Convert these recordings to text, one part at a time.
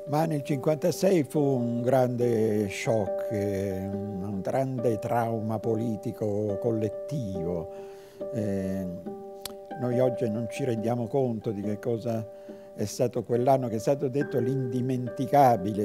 Ma nel 56 fu un grande shock, un grande trauma politico collettivo. Eh, Noi oggi non ci rendiamo conto di che cosa è stato quell'anno, che è stato detto l'indimenticabile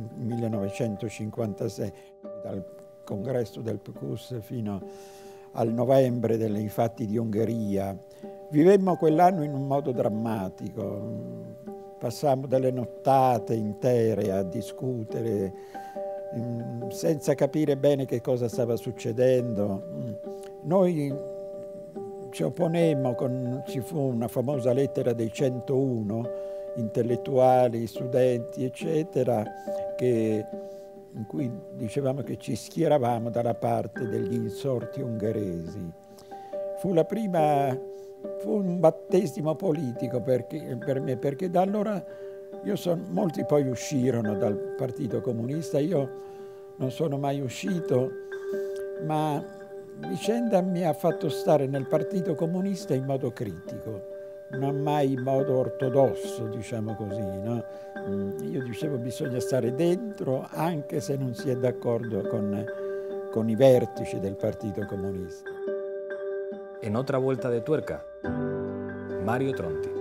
1956, dal congresso del PQS fino al novembre dei fatti di Ungheria. Vivemmo quell'anno in un modo drammatico. Passammo delle nottate intere a discutere senza capire bene che cosa stava succedendo. Noi ci opponemmo, ci fu una famosa lettera dei 101 intellettuali, studenti, eccetera, in cui dicevamo che ci schieravamo dalla parte degli insorti ungheresi. Fu la prima, fu un battesimo politico per me, perché da allora molti poi uscirono dal Partito Comunista, io non sono mai uscito, ma vicenda mi ha fatto stare nel Partito Comunista in modo critico, non mai in modo ortodosso, diciamo così, no? Io dicevo bisogna stare dentro anche se non si è d'accordo con i vertici del Partito Comunista. En otra vuelta de tuerca, Mario Tronti.